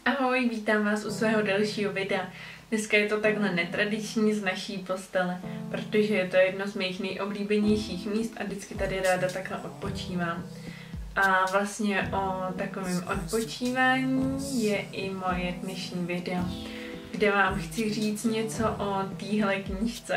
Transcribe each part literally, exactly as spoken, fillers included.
Ahoj, vítám vás u svého dalšího videa. Dneska je to takhle netradiční z naší postele, protože je to jedno z mých nejoblíbenějších míst a vždycky tady ráda takhle odpočívám. A vlastně o takovém odpočívání je i moje dnešní video, kde vám chci říct něco o téhle knížce.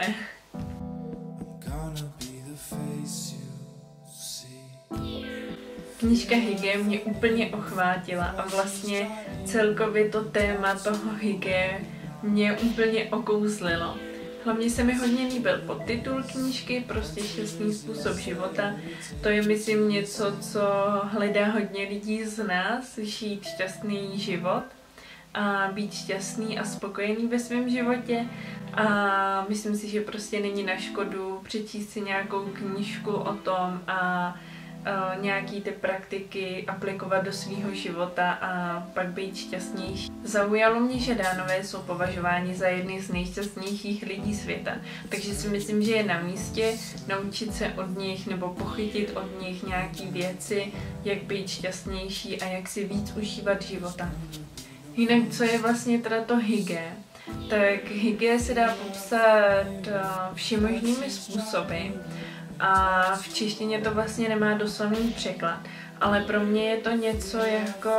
Knížka Hygge mě úplně ochvátila a vlastně celkově to téma toho Hygge mě úplně okouzlilo. Hlavně se mi hodně líbil podtitul knížky, prostě šťastný způsob života. To je, myslím, něco, co hledá hodně lidí z nás, žít šťastný život a být šťastný a spokojený ve svém životě. A myslím si, že prostě není na škodu přečíst si nějakou knížku o tom a Uh, nějaký ty praktiky aplikovat do svého života a pak být šťastnější. Zaujalo mě, že Dánové jsou považováni za jedny z nejšťastnějších lidí světa, takže si myslím, že je na místě naučit se od nich nebo pochytit od nich nějaký věci, jak být šťastnější a jak si víc užívat života. Jinak, co je vlastně teda to Hygge? Tak Hygge se dá popsat uh, všemožnými způsoby. A v češtině to vlastně nemá doslovný překlad, ale pro mě je to něco jako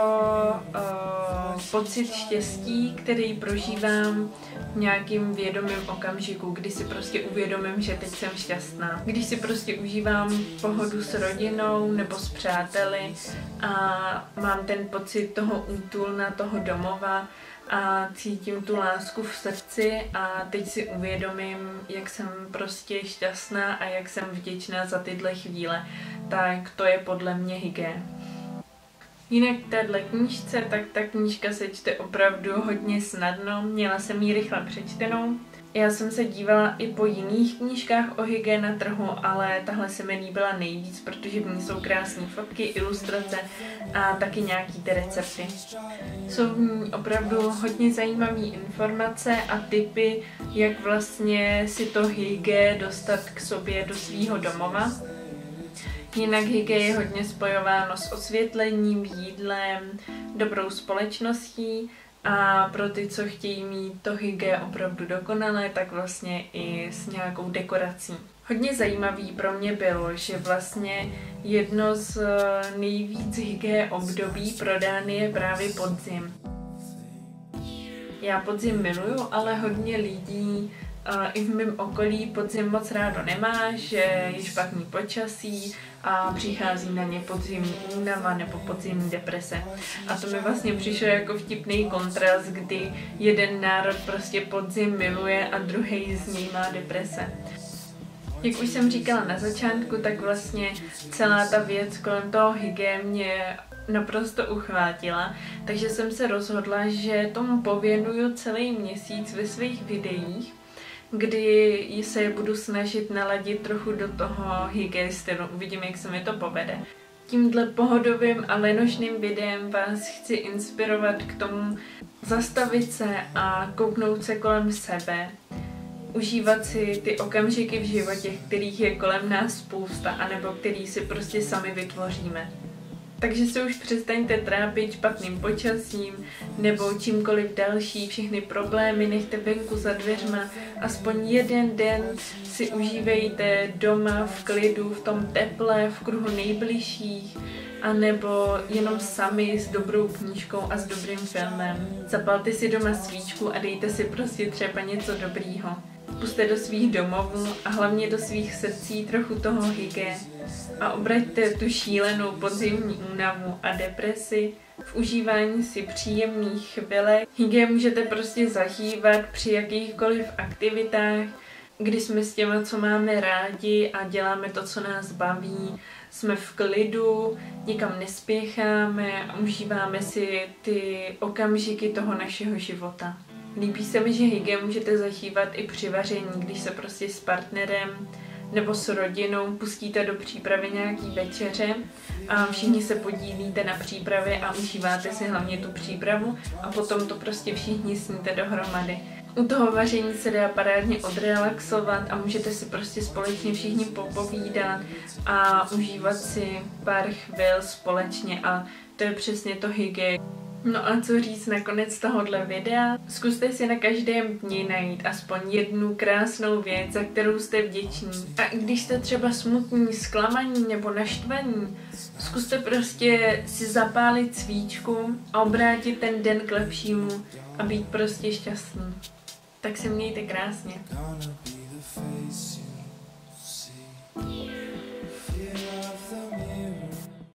uh, pocit štěstí, který prožívám v nějakým vědomém okamžiku, kdy si prostě uvědomím, že teď jsem šťastná. Když si prostě užívám pohodu s rodinou nebo s přáteli a mám ten pocit toho útulna, toho domova, a cítím tu lásku v srdci a teď si uvědomím, jak jsem prostě šťastná a jak jsem vděčná za tyhle chvíle, tak to je podle mě Hygge. Jinak téhle knížce, tak ta knížka se čte opravdu hodně snadno, měla jsem ji rychle přečtenou. Já jsem se dívala i po jiných knížkách o Hygge na trhu, ale tahle se mi líbila nejvíc, protože v ní jsou krásné fotky, ilustrace a taky nějaký ty recepty. Jsou v ní opravdu hodně zajímavé informace a tipy, jak vlastně si to Hygge dostat k sobě do svýho domova. Jinak Hygge je hodně spojováno s osvětlením, jídlem, dobrou společností. A pro ty, co chtějí mít to Hygge opravdu dokonalé, tak vlastně i s nějakou dekorací. Hodně zajímavý pro mě bylo, že vlastně jedno z nejvíc Hygge období pro Dány je právě podzim. Já podzim miluju, ale hodně lidí uh, i v mém okolí podzim moc rádo nemá, že je špatný počasí a přichází na ně podzimní únava nebo podzimní deprese. A to mi vlastně přišlo jako vtipný kontrast, kdy jeden národ prostě podzim miluje a druhý z něj má deprese. Jak už jsem říkala na začátku, tak vlastně celá ta věc kolem toho Hygge mě naprosto uchvátila, takže jsem se rozhodla, že tomu pověnuju celý měsíc ve svých videích, kdy se je budu snažit naladit trochu do toho Hygge stylu. Uvidím, jak se mi to povede. Tímhle pohodovým a lenošným videem vás chci inspirovat k tomu zastavit se a kouknout se kolem sebe, užívat si ty okamžiky v životě, kterých je kolem nás spousta, anebo který si prostě sami vytvoříme. Takže se už přestaňte trápit špatným počasím nebo čímkoliv další, všechny problémy nechte venku za dveřma, aspoň jeden den si užívejte doma v klidu, v tom teple, v kruhu nejbližších, anebo jenom sami s dobrou knížkou a s dobrým filmem. Zapalte si doma svíčku a dejte si prostě třeba něco dobrýho. Pusťte do svých domovů a hlavně do svých srdcí trochu toho Hygge a obraťte tu šílenou podzimní únavu a depresi v užívání si příjemných chvilek. Hygge můžete prostě zažívat při jakýchkoliv aktivitách, kdy jsme s těma, co máme rádi a děláme to, co nás baví. Jsme v klidu, nikam nespěcháme a užíváme si ty okamžiky toho našeho života. Líbí se mi, že Hygge můžete zažívat i při vaření, když se prostě s partnerem nebo s rodinou pustíte do přípravy nějaký večeře a všichni se podílíte na přípravě a užíváte si hlavně tu přípravu a potom to prostě všichni sníte dohromady. U toho vaření se dá parádně odrelaxovat a můžete si prostě společně všichni popovídat a užívat si pár chvil společně a to je přesně to Hygge. No a co říct nakonec tohohle videa? Zkuste si na každém dni najít aspoň jednu krásnou věc, za kterou jste vděční. A když jste třeba smutní, zklamaní nebo naštvaní, zkuste prostě si zapálit svíčku a obrátit ten den k lepšímu a být prostě šťastný. Tak se mějte krásně.